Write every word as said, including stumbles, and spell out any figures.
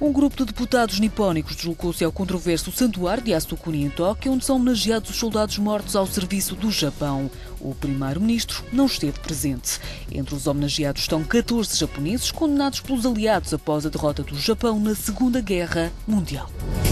Um grupo de deputados nipónicos deslocou-se ao controverso Santuário de Yasukuni, em Tóquio, onde são homenageados os soldados mortos ao serviço do Japão. O primeiro-ministro não esteve presente. Entre os homenageados estão catorze japoneses condenados pelos aliados após a derrota do Japão na Segunda Guerra Mundial.